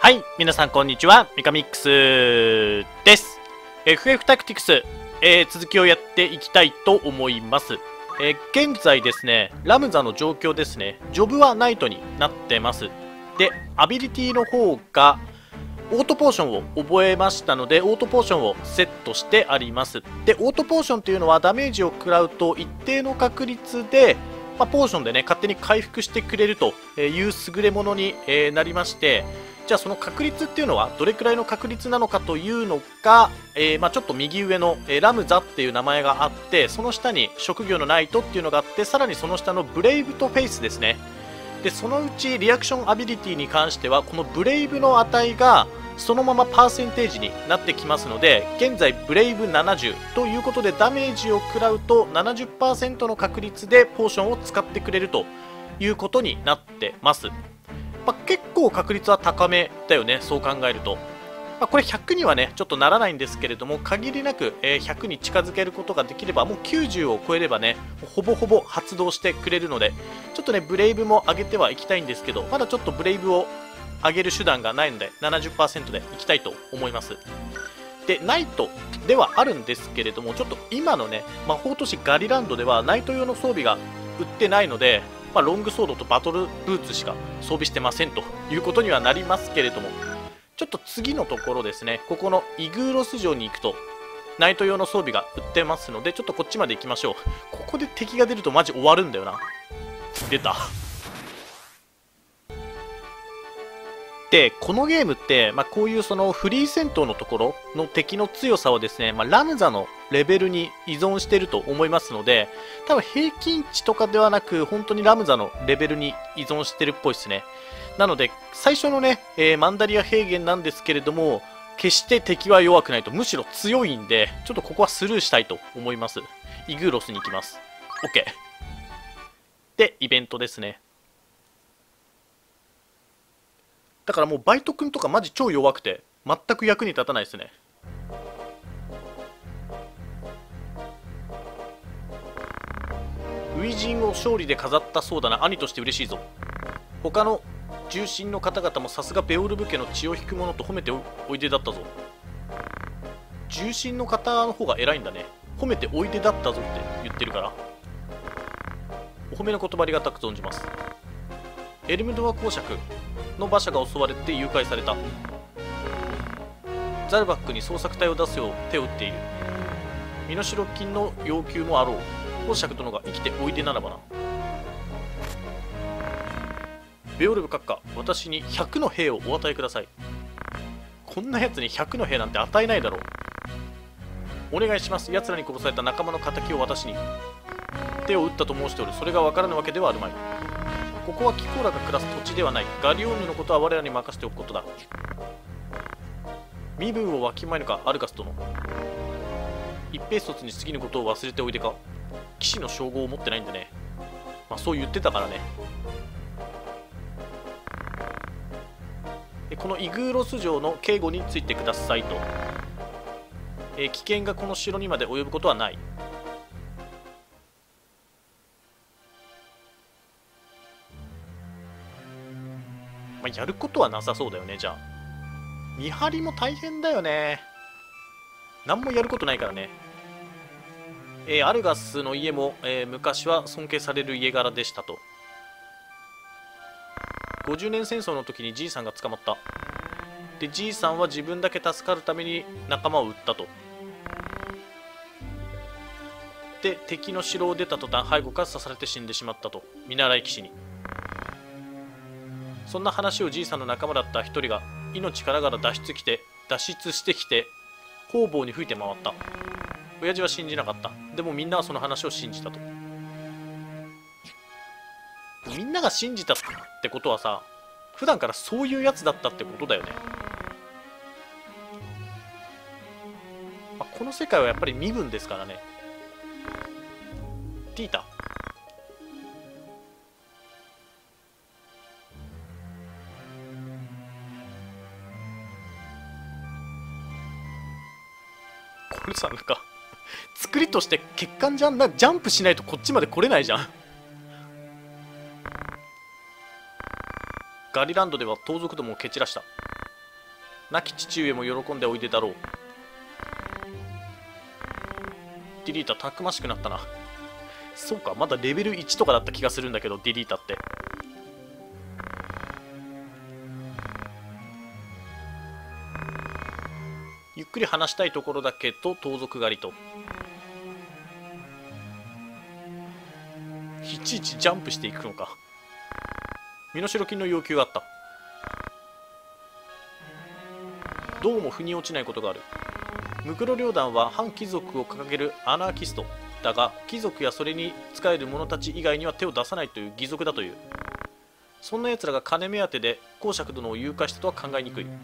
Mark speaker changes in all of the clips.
Speaker 1: はい、皆さんこんにちは、ミカミックスです。FF タクティクス、続きをやっていきたいと思います。現在ですね、ラムザの状況ですね、ジョブはナイトになってます。で、アビリティの方が、オートポーションを覚えましたので、オートポーションをセットしてあります。で、オートポーションというのはダメージを食らうと一定の確率で、ポーションでね、勝手に回復してくれるという優れものになりまして、じゃあその確率っていうのはどれくらいの確率なのかというのが、ちょっと右上の、ラムザっていう名前があって、その下に職業のナイトっていうのがあって、さらにその下のブレイブとフェイスですね。でそのうちリアクションアビリティに関してはこのブレイブの値がそのままパーセンテージになってきますので、現在ブレイブ70ということでダメージを食らうと 70% の確率でポーションを使ってくれるということになってます。結構確率は高めだよね、そう考えると。これ100にはねちょっとならないんですけれども、限りなく100に近づけることができれば、もう90を超えればねほぼほぼ発動してくれるので、ちょっとねブレイブも上げてはいきたいんですけど、まだちょっとブレイブを上げる手段がないので 70% でいきたいと思います。でナイトではあるんですけれども、ちょっと今のね魔法都市ガリランドではナイト用の装備が売ってないので、ロングソードとバトルブーツしか装備してませんということにはなりますけれども、ちょっと次のところですね、ここのイグーロス城に行くとナイト用の装備が売ってますので、ちょっとこっちまで行きましょう。ここで敵が出るとマジ終わるんだよな。出た。でこのゲームって、こういうそのフリー戦闘のところの敵の強さをですね、ラムザのレベルに依存していると思いますので、多分平均値とかではなく本当にラムザのレベルに依存してるっぽいですね。なので最初のね、マンダリア平原なんですけれども、決して敵は弱くないと、むしろ強いんで、ちょっとここはスルーしたいと思います。イグーロスに行きます。 OK でイベントですね。だからもうバイト君とかマジ超弱くて全く役に立たないですね。初陣を勝利で飾ったそうだな。兄として嬉しいぞ。他の重臣の方々もさすがベオルブ家の血を引く者と褒めて おいでだったぞ。重臣の方の方が偉いんだね。褒めておいでだったぞって言ってるから、お褒めの言葉ありがたく存じます。エルムドア公爵の馬車が襲われて誘拐された。ザルバックに捜索隊を出すよう手を打っている。身代金の要求もあろう。公爵殿が生きておいでならばな。ベオルブ閣下、私に100の兵をお与えください。こんなやつに100の兵なんて与えないだろう。お願いします。奴らに殺された仲間の仇を私に。手を打ったと申しておる。それがわからぬわけではあるまい。ここはキコーラが暮らす土地ではない。ガリオーヌのことは我らに任せておくことだ。身分をわきまえぬか、アルガス殿。一兵卒に過ぎぬことを忘れておいでか。騎士の称号を持ってないんだね。そう言ってたからね。このイグーロス城の警護についてくださいと。危険がこの城にまで及ぶことはない。やることはなさそうだよね。じゃあ見張りも大変だよね。何もやることないからね。アルガスの家も、昔は尊敬される家柄でしたと。50年戦争の時にじいさんが捕まった。でじいさんは自分だけ助かるために仲間を撃ったと。で敵の城を出た途端背後から刺されて死んでしまったと。見習い騎士に。そんな話をじいさんの仲間だった一人が命からがら脱出してきて方々に吹いて回った。親父は信じなかった。でもみんなはその話を信じたと。みんなが信じたってことはさ、普段からそういうやつだったってことだよね。この世界はやっぱり身分ですからね。ティータ、これさ、なんか作りとして欠陥じゃんな。ジャンプしないとこっちまで来れないじゃん。ガリランドでは盗賊どもを蹴散らした。 亡き父上も喜んでおいでだろう。ディリータたくましくなったな。そうか、まだレベル1とかだった気がするんだけど、ディリータって。ゆっくり話したいところだけど盗賊狩りと。いちいちジャンプしていくのか。身代金の要求があった。どうも腑に落ちないことがある。ムクロ領団は反貴族を掲げるアナーキストだが、貴族やそれに仕える者たち以外には手を出さないという義賊だという。そんな奴らが金目当てで公爵殿を誘拐したとは考えにくい。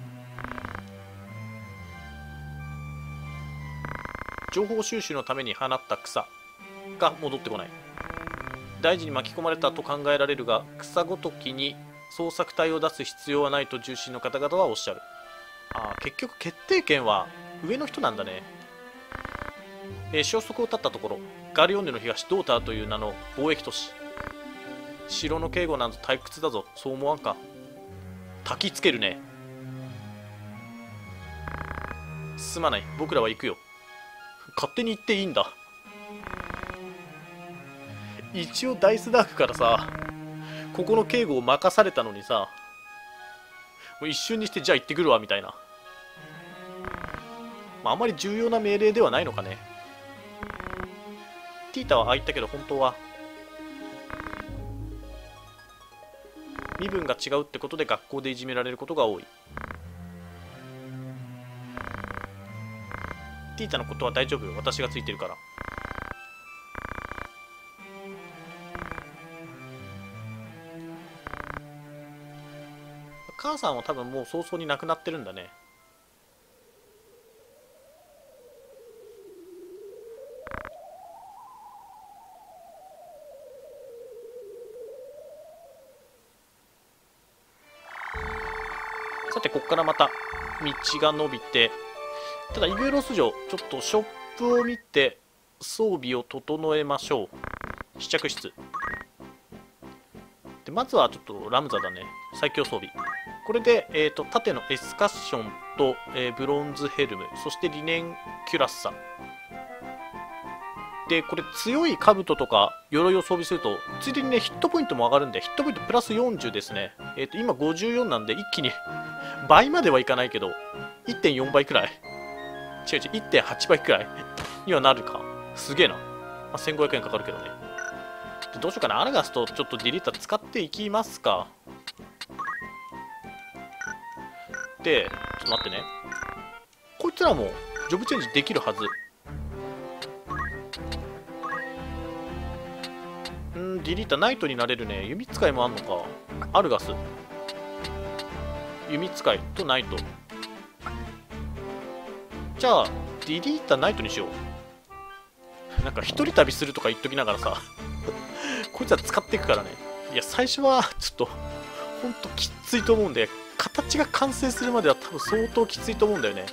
Speaker 1: 情報収集のために放った草が戻ってこない。大事に巻き込まれたと考えられるが、草ごときに捜索隊を出す必要はないと重臣の方々はおっしゃる。結局決定権は上の人なんだね。消息を絶ったところ、ガリオンネの東ドーターという名の貿易都市。城の警護なんぞ退屈だぞ、そう思わんか。焚きつけるね。すまない、僕らは行くよ。勝手に行っていいんだ。一応ダイスダークからさ、ここの警護を任されたのにさ、もう一瞬にしてじゃあ行ってくるわみたいな。あんまり重要な命令ではないのかね。ティータはああ言ったけど本当は身分が違うってことで学校でいじめられることが多い。ティータのことは大丈夫よ、私がついてるから。母さんは多分もう早々に亡くなってるんだね。さてここからまた道が伸びて、ただイグエロス城ちょっとショップを見て装備を整えましょう。試着室で、まずはちょっとラムザだね、最強装備。これで、縦のエスカッションと、ブロンズヘルム、そしてリネンキュラッサで、これ強い兜とか鎧を装備するとついでにねヒットポイントも上がるんで、ヒットポイントプラス40ですね。今54なんで一気に倍まではいかないけど 1.4 倍くらい、違う違う 1.8 倍くらいにはなるか。すげえな。1500円かかるけどね。でどうしようかな、アルガスとちょっとディリータ使っていきますか。で、ちょっと待ってね。こいつらもジョブチェンジできるはず。ディリータナイトになれるね。弓使いもあんのか。アルガス、弓使いとナイト。じゃあディリータナイトにしよう。なんか一人旅するとか言っときながらさこいつは使っていくからね。いや最初はちょっとほんときついと思うんで、形が完成するまでは多分相当きついと思うんだよね。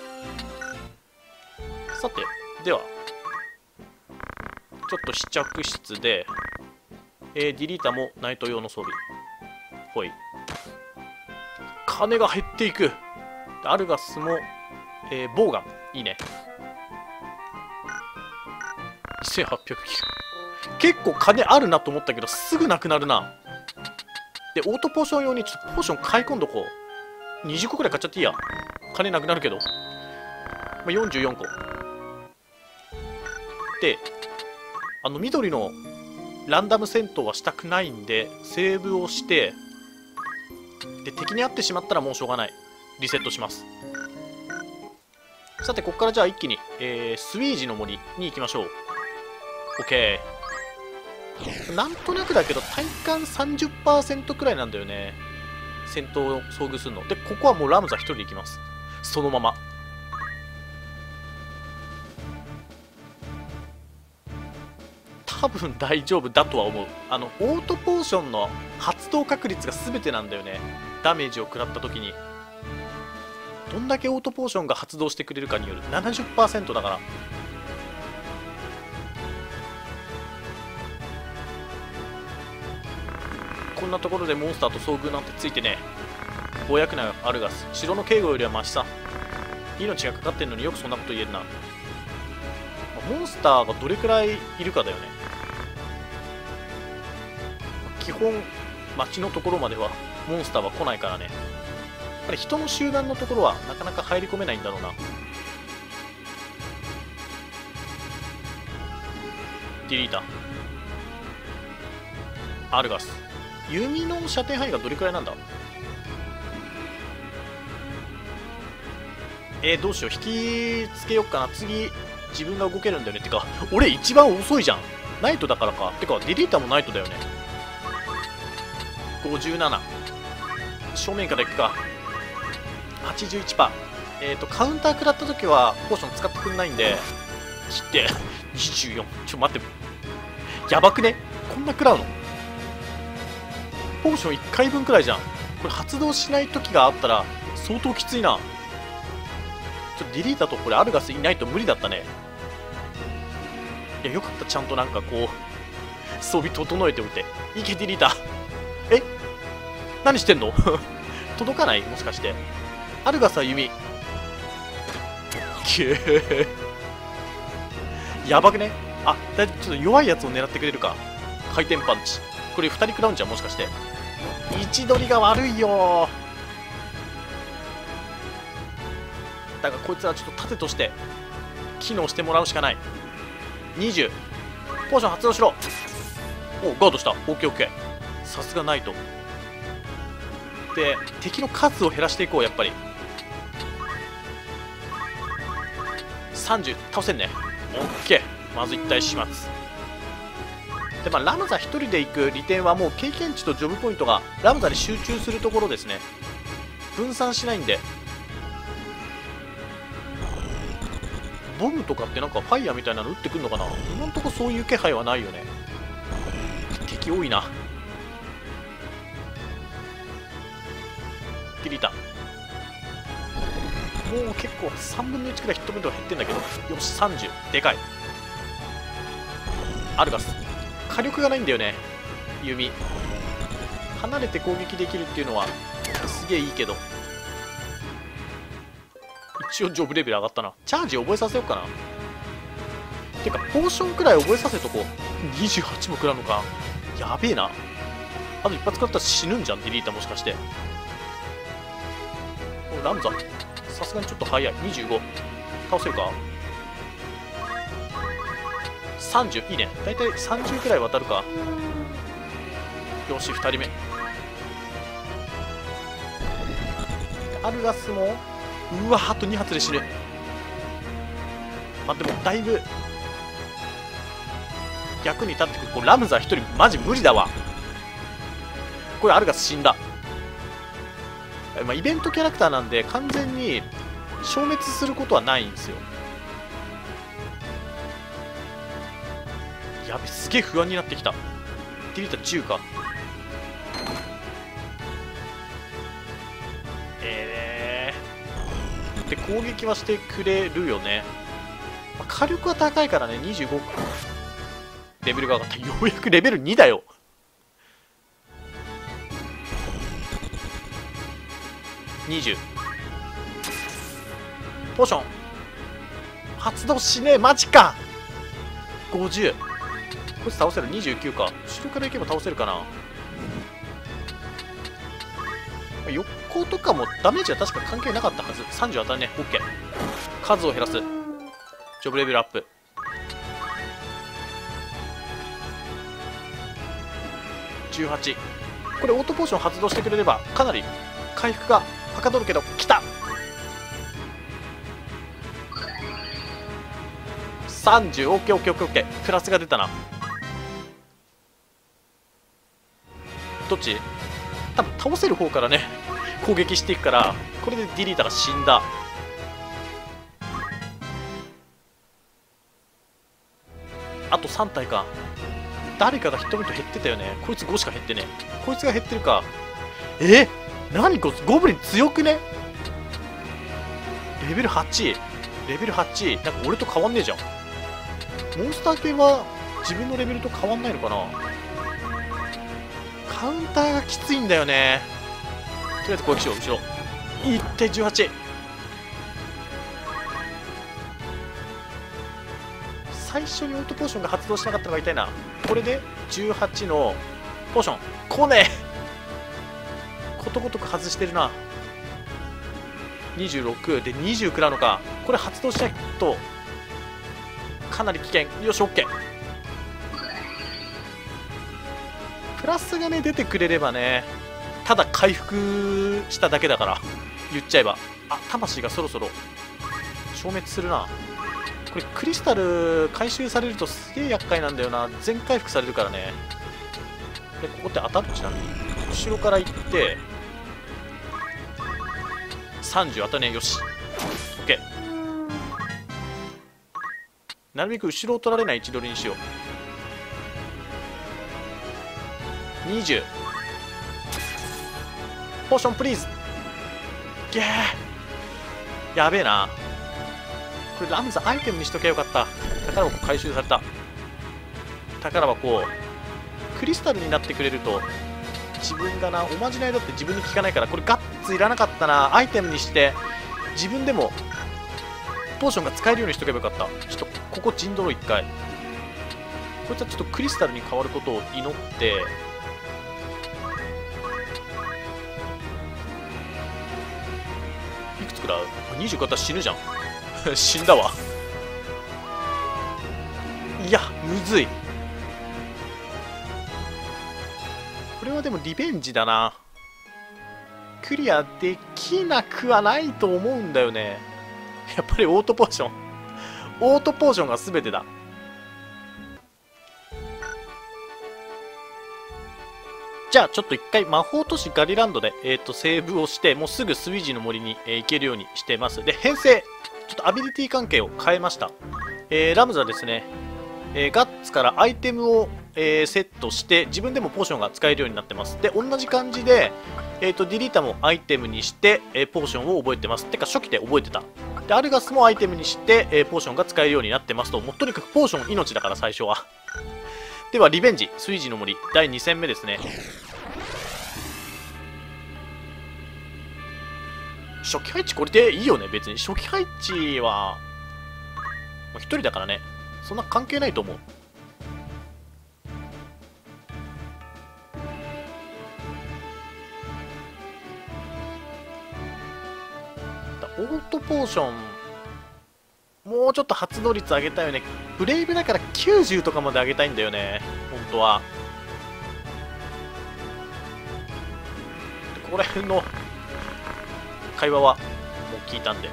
Speaker 1: さてではちょっと試着室で、ディリータもナイト用の装備。ほい。金が減っていく。アルガスも、ボウガンいいね。2800キロ。結構金あるなと思ったけどすぐなくなるな。でオートポーション用にちょっとポーション買い込んどこう。20個くらい買っちゃっていいや。金なくなるけど、44個で、緑のランダム戦闘はしたくないんでセーブをして、で敵に会ってしまったらもうしょうがない、リセットします。さてここからじゃあ一気に、スウィージの森に行きましょう。 OK。 なんとなくだけど体感 30% くらいなんだよね、戦闘を遭遇するので。ここはもうラムザ1人で行きます、そのまま。多分大丈夫だとは思う。オートポーションの発動確率が全てなんだよね。ダメージを食らった時にどんだけオートポーションが発動してくれるかによる。 70% だから。こんなところでモンスターと遭遇なんてついてね。 強薬なアルガス。城の警護よりはマシさ。命がかかってんのによくそんなこと言えるな。モンスターがどれくらいいるかだよね。基本町のところまではモンスターは来ないからね。やっぱり人の集団のところはなかなか入り込めないんだろうな。ディリータアルガス。弓の射程範囲がどれくらいなんだ。どうしよう。引きつけよっかな。次自分が動けるんだよね。てか俺一番遅いじゃん。ナイトだからか。てかディリータもナイトだよね。57。正面からいくか。81%。カウンター食らった時はポーション使ってくんないんで、切って24。待って、やばくね。こんな食らうの。ポーション1回分くらいじゃん。これ発動しない時があったら相当きついな。ディリータとこれアルガスいないと無理だったね。いやよかった。ちゃんとなんかこう装備整えておいて。いけディリータ。何してんの届かない。もしかしてアルガスは弓。やばくね。あ、ちょっと弱いやつを狙ってくれるか。回転パンチ。これ2人食らうんじゃん。もしかして位置取りが悪いよ。だからこいつはちょっと盾として機能してもらうしかない。20。ポーション発動しろ。お、ガードした。オッケーオッケー。さすがナイトで敵の数を減らしていこう。やっぱり30倒せんね。オッケー。まず1体始末で、ラムザ1人で行く利点はもう経験値とジョブポイントがラムザに集中するところですね。分散しないんで。ボムとかってなんかファイヤーみたいなの撃ってくんのかな。今んとこそういう気配はないよね。敵多いな。ディリータもう結構3分の1くらいヒットポイントが減ってんだけど。よし30。でかい。アルガス火力がないんだよね。弓離れて攻撃できるっていうのはすげえいいけど、一応ジョブレベル上がったな。チャージ覚えさせようかな。てかポーションくらい覚えさせとこう。28も食らうのか。やべえな。あと一発食らったら死ぬんじゃん。ディリータもしかして。おラムザさすがにちょっと早い。25倒せるか。30いいね。だいたい30くらい渡るか。よし2人目。アルガスもうわあと2発で死ぬ。でもだいぶ役に立ってくる。これラムザ1人マジ無理だわ。これアルガス死んだ。イベントキャラクターなんで完全に消滅することはないんですよ。やべ、すげえ不安になってきた。ディリータ10か。で攻撃はしてくれるよね。火力は高いからね。25レベルが上がった。ようやくレベル2だよ。20ポーション発動しねえ。マジか。50こいつ倒せる。29か。後ろから行けば倒せるかな。横とかもダメージは確か関係なかったはず。30当たるね。 OK。 数を減らす。ジョブレベルアップ。18。これオートポーション発動してくれればかなり回復がはかどるけど。きた。30。 OKOKOK。プラスが出たな。どっち。多分倒せる方からね攻撃していくから。これでディリータが死んだ。あと3体か。誰かがヒットポイント減ってたよね。こいつ5しか減ってね。こいつが減ってるか。何こいつ。ゴブリン強くね。レベル8。レベル8。なんか俺と変わんねえじゃん。モンスター系は自分のレベルと変わんないのかな。カウンターがきついんだよね。 りあえず攻撃しよう。後ろいって18。最初にオートポーションが発動しなかったのが痛いな。これで18のポーション来ねえ。ことごとく外してるな。26で20食らうのか。これ発動しないとかなり危険。よし OK。 プラスがね出てくれればね、ただ回復しただけだから言っちゃえば。あ、魂がそろそろ消滅するな。これクリスタル回収されるとすげえ厄介なんだよな。全回復されるからね。でここって当たる？ちなみに後ろから行って30当たね。よし OK。 なるべく後ろを取られない位置取りにしよう。20ポーションプリーズ。ゲーやべえな。これラムザアイテムにしときゃよかった。宝箱回収された。宝箱クリスタルになってくれると自分がな、おまじないだって自分に効かないから、これガッツいらなかったな。アイテムにして自分でもポーションが使えるようにしとけばよかった。ちょっとここ陣取ろう1回。こいつはちょっとクリスタルに変わることを祈って、いくつくらう？ 20 型死ぬじゃん死んだわ。いやむずい。これはでもリベンジだな。クリアできなくはないと思うんだよね。やっぱりオートポーションオートポーションが全てだ。じゃあちょっと一回魔法都市ガリランドで、セーブをして、もうすぐスウィジの森に、行けるようにしてます。で編成ちょっとアビリティ関係を変えました。ラムザですね、ガッツからアイテムを、セットして自分でもポーションが使えるようになってます。で同じ感じで、ディリータもアイテムにして、ポーションを覚えてます。てか初期で覚えてた。でアルガスもアイテムにして、ポーションが使えるようになってますと。もうとにかくポーション命だから最初はではリベンジスウィジの森第2戦目ですね。初期配置これでいいよね。別に初期配置は1人だからね、そんな関係ないと思う。オートポーションもうちょっと発動率上げたいよね。ブレイブだから90とかまで上げたいんだよね本当は。ここら辺の会話はもう聞いたんで。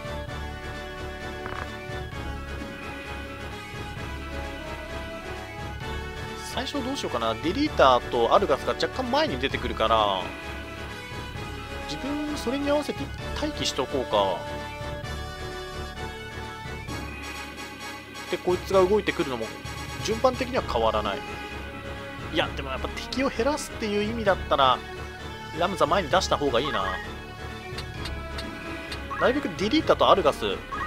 Speaker 1: 最初どうしようかな。ディリーターとアルガスが若干前に出てくるから自分それに合わせて待機しとこうか。でこいつが動いてくるのも順番的には変わらない。いやでもやっぱ敵を減らすっていう意味だったらラムザ前に出した方がいいな。なるべくディリータとアルガス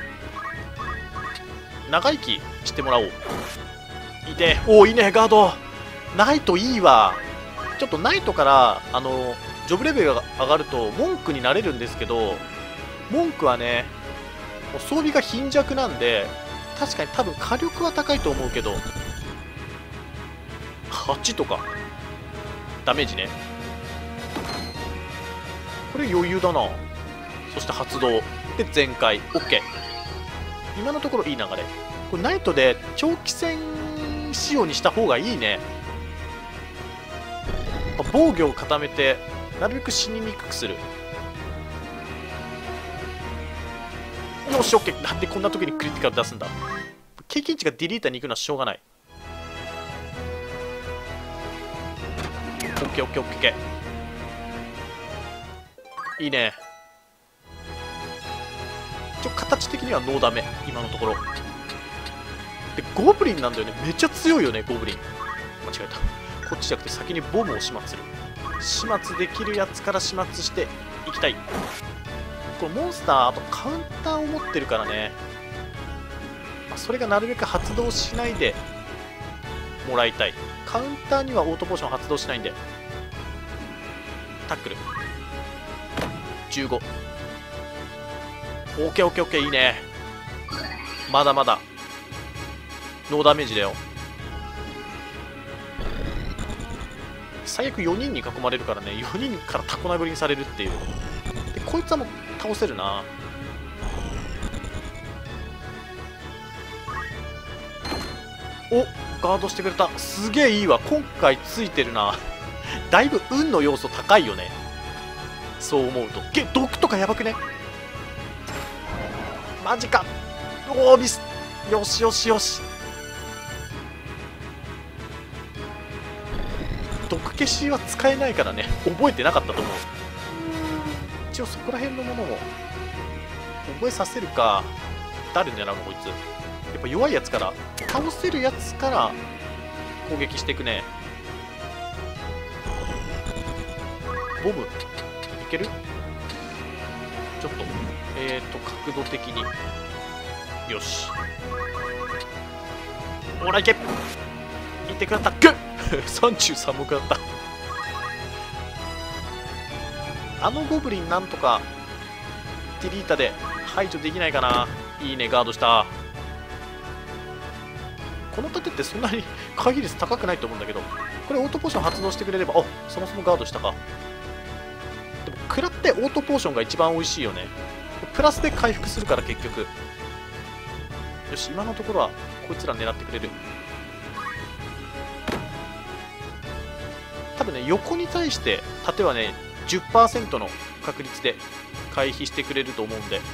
Speaker 1: 長生きしてもらおう。いて、おおいいねガード。ナイトいいわ。ちょっとナイトからジョブレベルが上がると文句になれるんですけど、文句はねもう装備が貧弱なんで確かに多分火力は高いと思うけど8とかダメージね。これ余裕だな。そして発動で全開 OK。 今のところいい流れ。これナイトで長期戦仕様にした方がいいね。防御を固めてなるべく死ににくくする。よし OK。 なんでこんな時にクリティカル出すんだ。経験値がディリーターに行くのはしょうがない。 OKOKOK。 いいね。形的にはノーダメ今のところで。ゴブリンなんだよね。めっちゃ強いよねゴブリン。間違えた。こっちじゃなくて先にボムを始末する。始末できるやつから始末していきたい。これモンスターあとカウンターを持ってるからね、それがなるべく発動しないでもらいたい。カウンターにはオートポーション発動しないんで。タックル 15。オッケーオッケーオッケー、いいね。まだまだノーダメージだよ。最悪4人に囲まれるからね、4人からタコ殴りにされるっていう。でこいつはもう倒せるな。お、ガードしてくれた。すげえいいわ。今回ついてるな。だいぶ運の要素高いよね、そう思うと。毒とかやばくね。マジか。おーミス。よしよしよし。毒消しは使えないからね、覚えてなかったと思う。一応そこら辺のものも覚えさせるか。誰狙うのこいつ。やっぱ弱いやつから、倒せるやつから攻撃していくね。ボムいける？ちょっと角度的に。よし、ほらいけ。いってくれた。グッ33目だった。あのゴブリンなんとかディリータで排除できないかな。いいね、ガードした。この盾ってそんなに回避率高くないと思うんだけど、これオートポーション発動してくれれば、あ、そもそもガードしたか。でも食らってオートポーションが一番美味しいよね。プラスで回復するから結局。よし、今のところはこいつら狙ってくれる。多分ね、横に対して盾はね 10% の確率で回避してくれると思うんで、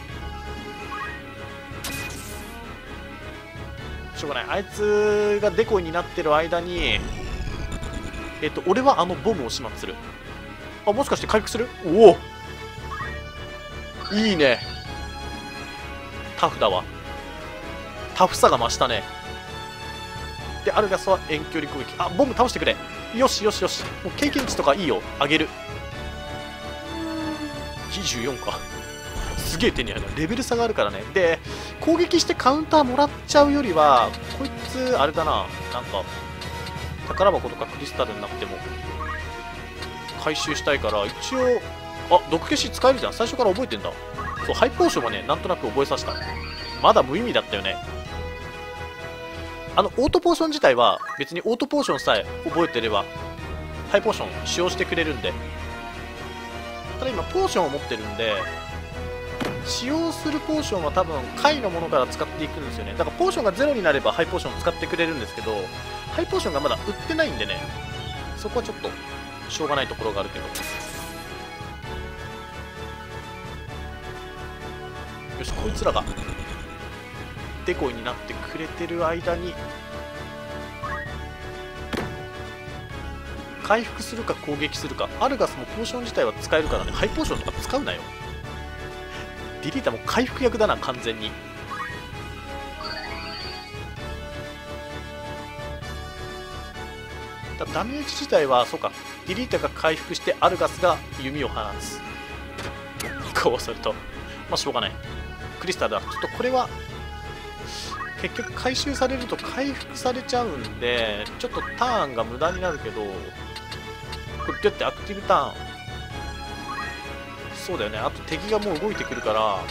Speaker 1: しょうがない。あいつがデコイになってる間に俺はあのボムを始末する。あ、もしかして回復する？おお、いいね。タフだわ。タフさが増したね。でアルガスは遠距離攻撃。あ、ボム倒してくれ。よしよしよし。もう経験値とかいいよ、あげる。24か。すげえ手に入る。レベル差があるからね。で攻撃してカウンターもらっちゃうよりは、こいつあれだな、なんか宝箱とかクリスタルになっても回収したいから、一応毒消し使えるじゃん。最初から覚えてんだ。そう、ハイポーションはね、なんとなく覚えさせた。まだ無意味だったよね。オートポーション自体は別にオートポーションさえ覚えてればハイポーション使用してくれるんで。ただ今ポーションを持ってるんで、使用するポーションは多分下位のものから使っていくんですよね。だからポーションがゼロになればハイポーションを使ってくれるんですけど、ハイポーションがまだ売ってないんでね、そこはちょっとしょうがないところがあるけど。よし、こいつらがデコイになってくれてる間に回復するか攻撃するか。アルガスもポーション自体は使えるからね、ハイポーションとか使うなよ。ディリータも回復役だな、完全に。ダメージ自体はそうか、ディリータが回復してアルガスが弓を放つ。こうするとまあしょうがない。クリスタルだ。ちょっとこれは結局回収されると回復されちゃうんで、ちょっとターンが無駄になるけど、これどうやってアクティブターン、そうだよね。あと敵がもう動いてくるからも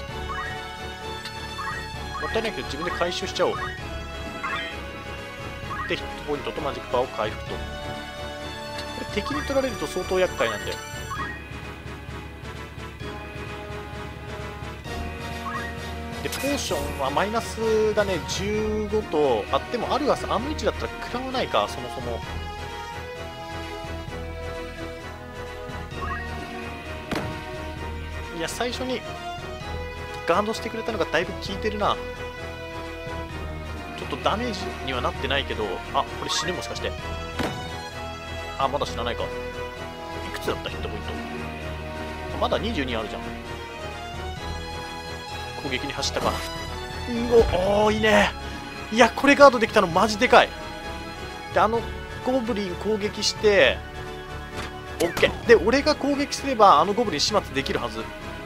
Speaker 1: ったいないけど自分で回収しちゃおう。でヒットポイントとマジックパワーを回復と。これ敵に取られると相当厄介なんで、でポーションはマイナスがね15とあっても、アルガスあの位置だったら食らわないか、そもそも。いや、最初にガードしてくれたのがだいぶ効いてるな。ちょっとダメージにはなってないけど、あ、これ死ぬもしかして。あ、まだ死なないか。いくつだったヒットポイント。まだ22あるじゃん。攻撃に走ったか。おー、いいね。いや、これガードできたのマジでかい。でゴブリン攻撃して OK で、俺が攻撃すればゴブリン始末できるはず。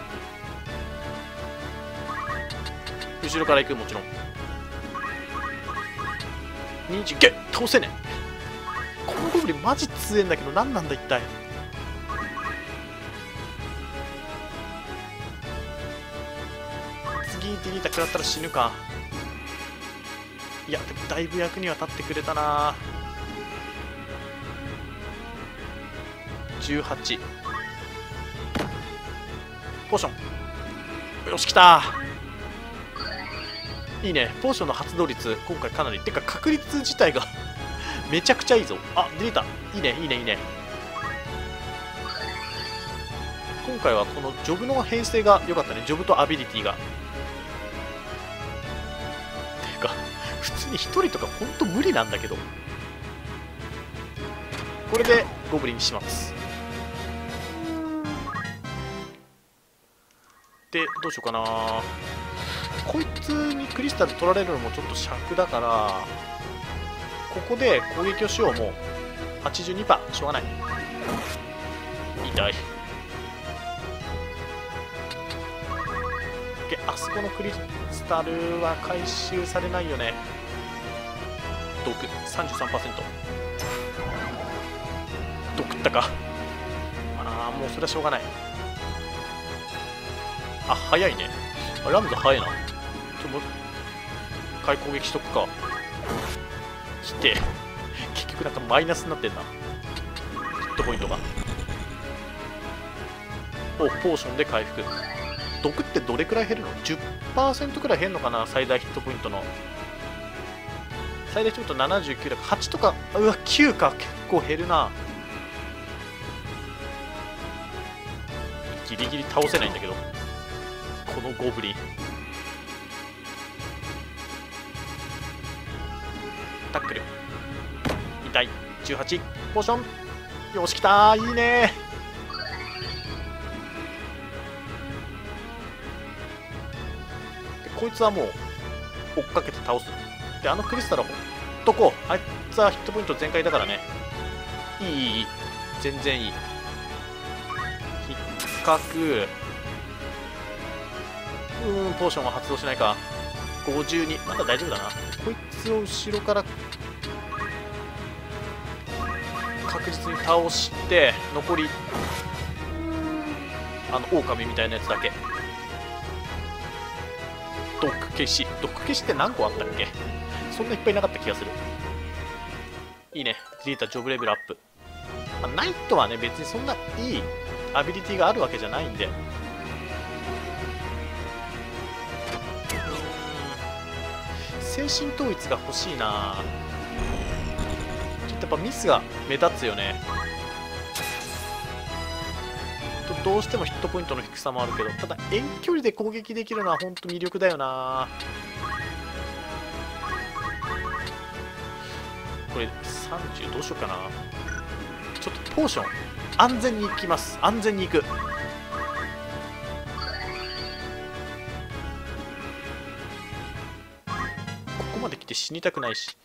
Speaker 1: 後ろから行く、もちろん。20け倒せねえ。このゴブリンマジ強えんだけど、何なんだ一体。 次ディリータ食らったら死ぬか。いやでもだいぶ役には立ってくれたな。18ポーション、よし来た。いいね、ポーションの発動率今回かなり、てか確率自体がめちゃくちゃいいぞ。あ、ディリータいいねいいねいいね。今回はこのジョブの編成が良かったね。ジョブとアビリティが。てか普通に1人とかほんと無理なんだけど。これでゴブリンにします。でどうしようかな。こいつにクリスタル取られるのもちょっと尺だから、ここで攻撃をしよう。もう 82%、 しょうがない。痛い。あそこのクリスタルは回収されないよね。毒 33%。 毒ったか。ああもうそれはしょうがない。あ、早いね。ラムズ早いな。もう一回攻撃しとくか。来て結局なんかマイナスになってんな、ヒットポイントが。お、ポーションで回復。毒ってどれくらい減るの？ 10% くらい減るのかな、最大ヒットポイントの。最大ヒットポイント79だから8とか、うわ9か、結構減るな。ギリギリ倒せないんだけどこのゴブリン。タックル痛い。18ポーション、よしきたー、いいねー。こいつはもう追っかけて倒す。であのクリスタルをほっとこう。あいつはヒットポイント全開だからね。いいいいいい、全然いい。引っかく。ポーションは発動しないか。52、まだ大丈夫だな。こいつを後ろから確実に倒して、残り狼みたいなやつだけ。毒消し。毒消しって何個あったっけ？そんないっぱいなかった気がする。いいね。ディリータジョブレベルアップ。ナイトはね別にそんないいアビリティがあるわけじゃないんで。精神統一が欲しいな。ちょっとやっぱミスが目立つよね。どうしてもヒットポイントの低さもあるけど、ただ遠距離で攻撃できるのは本当魅力だよな。これ30どうしようかな。ちょっとポーション安全に行きます。安全に行く。ここまで来て死にたくないし。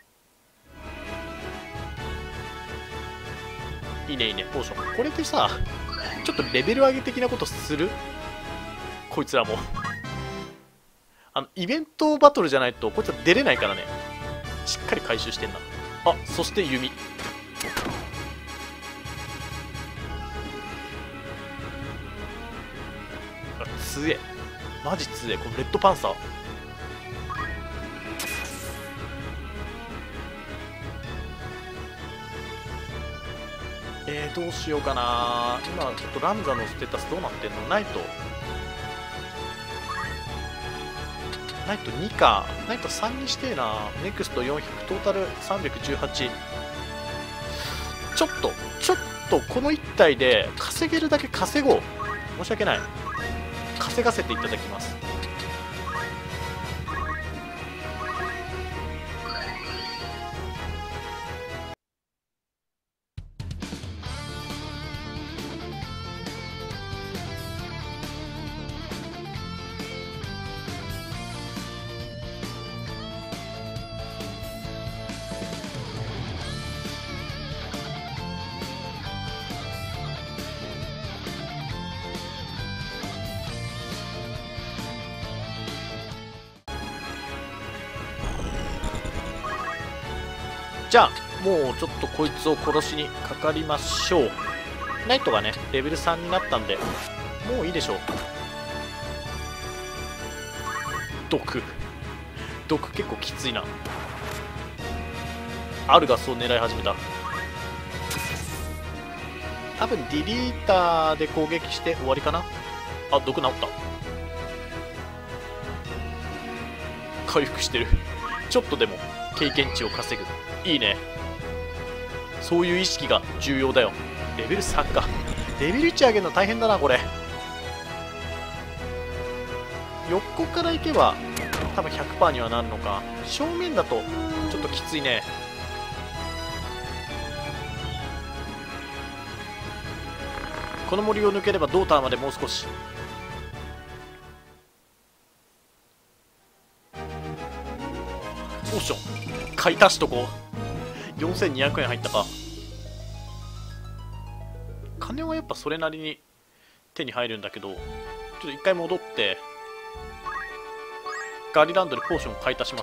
Speaker 1: いいねいいね、ポーション。これでさちょっとレベル上げ的なことする？こいつらもイベントバトルじゃないとこいつは出れないからね。しっかり回収してんな。あ、そして弓。強え、マジ強え。このレッドパンサー。どうしようかな。今ちょっとランザのステータスどうなってんの？ナイト2か。ナイト3にしてえな。ネクスト400、トータル318。ちょっとこの1体で稼げるだけ稼ごう。申し訳ない、稼がせていただきます。じゃあもうちょっとこいつを殺しにかかりましょう。ナイトがねレベル3になったんでもういいでしょう。 毒結構きついな。アルガスを狙い始めた。多分ディリーターで攻撃して終わりかな。あ、毒治った。回復してる。ちょっとでも経験値を稼ぐ。いいね。そういう意識が重要だよ。レベル3か。レベル1上げるの大変だなこれ。横から行けば多分 100% にはなるのか。正面だとちょっときついね。この森を抜ければドーターまでもう少し。ポーション買い足しとこう。4200円入ったか。金はやっぱそれなりに手に入るんだけど、ちょっと一回戻ってガリランドでポーションを買い足します。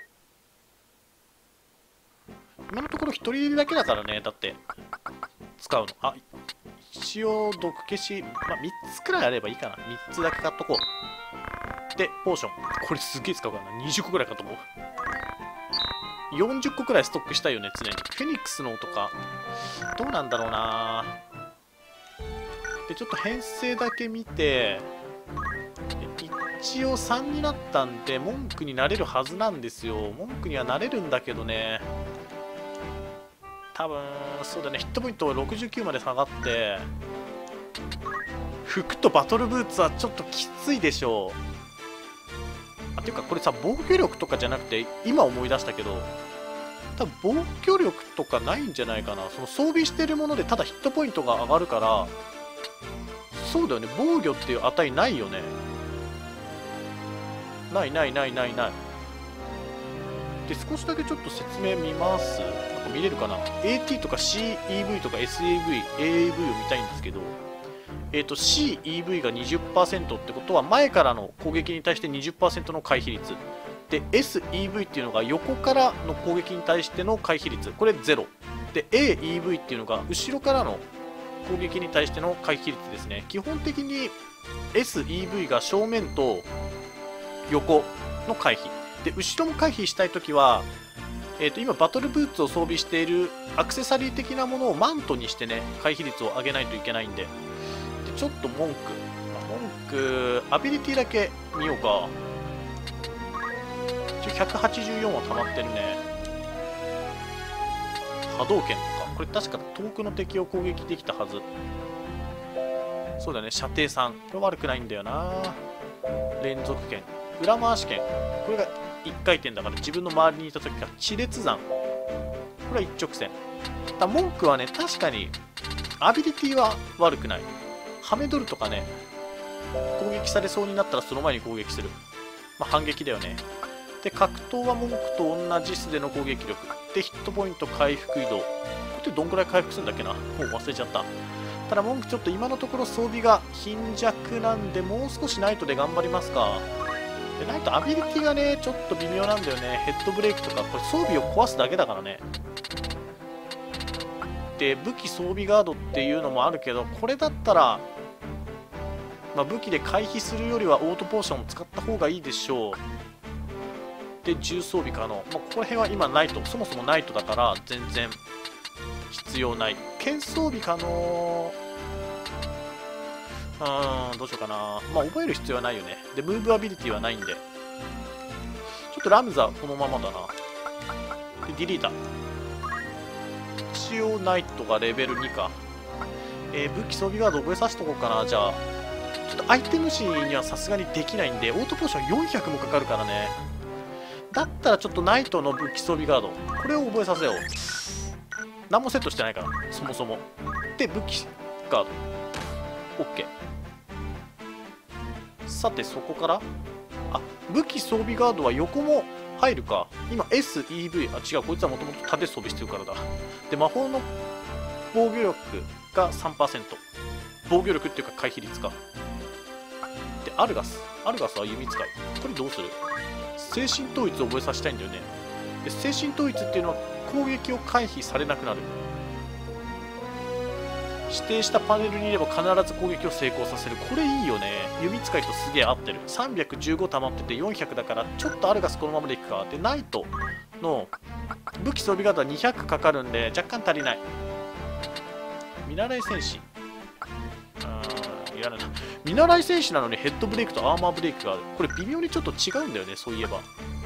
Speaker 1: 今のところ1人だけだからね。だって使うの。あ、一応毒消し、まあ、3つくらいあればいいかな。3つだけ買っとこう。でポーション、これすげえ使うからな。20個くらい買っとこう。40個くらいストックしたいよね常に。フェニックスの音かどうなんだろうな。でちょっと編成だけ見て、一応3になったんで文句になれるはずなんですよ。文句にはなれるんだけどね。多分そうだね。ヒットポイント69まで下がって、服とバトルブーツはちょっときついでしょう。ていうかこれさ、防御力とかじゃなくて、今思い出したけど多分防御力とかないんじゃないかな。その装備してるものでただヒットポイントが上がるから。そうだよね、防御っていう値ないよね。ないないないないない。で少しだけちょっと説明見ます。なんか見れるかな。 AT とか CEV とか SAV、AAV を見たいんですけど、CEV が 20% ってことは前からの攻撃に対して 20% の回避率で、 SEV っていうのが横からの攻撃に対しての回避率、これ0で、 AEV っていうのが後ろからの攻撃に対しての回避率ですね。基本的に SEV が正面と横の回避で、後ろも回避したいときは、今バトルブーツを装備しているアクセサリー的なものをマントにしてね、回避率を上げないといけないんで。ちょっと文句アビリティだけ見ようか。184は溜まってるね。波動拳とかこれ確か遠くの敵を攻撃できたはず。そうだね、射程3、これ悪くないんだよな。連続拳、裏回し拳、これが1回転だから自分の周りにいた時が地裂山、これは一直線だ。文句はね、確かにアビリティは悪くない。ハメドルとかね、攻撃されそうになったらその前に攻撃する、まあ、反撃だよね。で格闘は文句と同じ素手の攻撃力で、ヒットポイント回復移動、これってどんくらい回復するんだっけな、もう忘れちゃった。ただ文句ちょっと今のところ装備が貧弱なんで、もう少しナイトで頑張りますか。でナイトアビリティがねちょっと微妙なんだよね。ヘッドブレイクとかこれ装備を壊すだけだからね。で武器装備ガードっていうのもあるけど、これだったら、まあ、武器で回避するよりはオートポーションを使った方がいいでしょう。で重装備可能、まあ、ここら辺は今ナイト、そもそもナイトだから全然必要ない。剣装備可能、どうしようかな。まあ覚える必要はないよね。でムーブアビリティはないんで、ちょっとラムザこのままだな。でディリータ、一応ナイトがレベル2か。武器装備ガード覚えさせとこうかな。じゃあちょっとアイテム誌にはさすがにできないんで、オートポーション400もかかるからね。だったらちょっとナイトの武器装備ガード、これを覚えさせよう。何もセットしてないからそもそも。で武器ガード OK。 さてそこから、あ、武器装備ガードは横も入るか。今 SEV、 あ違う、こいつはもともと盾装備してるからだ。で魔法の防御力が 3%、 防御力っていうか回避率か。でアルガスは弓使い、これどうする。精神統一を覚えさせたいんだよね。で精神統一っていうのは攻撃を回避されなくなる。 指定したパネルにいれば必ず攻撃を成功させる。これいいよね。弓使いとすげえ合ってる。315溜まってて400だから、ちょっとアルガスこのままでいくか。で、ナイトの武器装備型200かかるんで、若干足りない。見習い戦士。やらない。見習い戦士なのにヘッドブレイクとアーマーブレイクがある。これ微妙にちょっと違うんだよね、そういえば。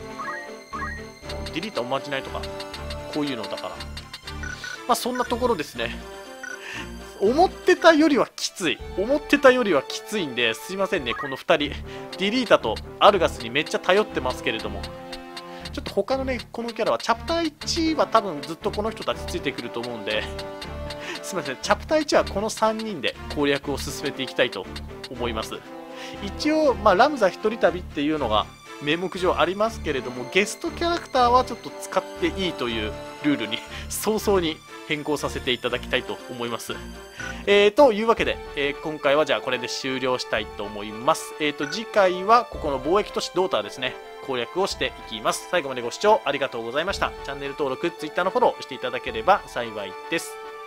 Speaker 1: ディリータおまじないとか、こういうのだから。まあそんなところですね。思ってたよりはきつい。思ってたよりはきついんで、すいませんね、この2人。ディリータとアルガスにめっちゃ頼ってますけれども。ちょっと他のね、このキャラは、チャプター1は多分ずっとこの人たちついてくると思うんで、すいません、チャプター1はこの3人で攻略を進めていきたいと思います。一応、ラムザ一人旅っていうのが名目上ありますけれども、ゲストキャラクターはちょっと使っていいというルールに早々に変更させていただきたいと思います。というわけで、今回はじゃあこれで終了したいと思います。次回はここの貿易都市ドーターですね、攻略をしていきます。最後までご視聴ありがとうございました。チャンネル登録、Twitter のフォローしていただければ幸いです。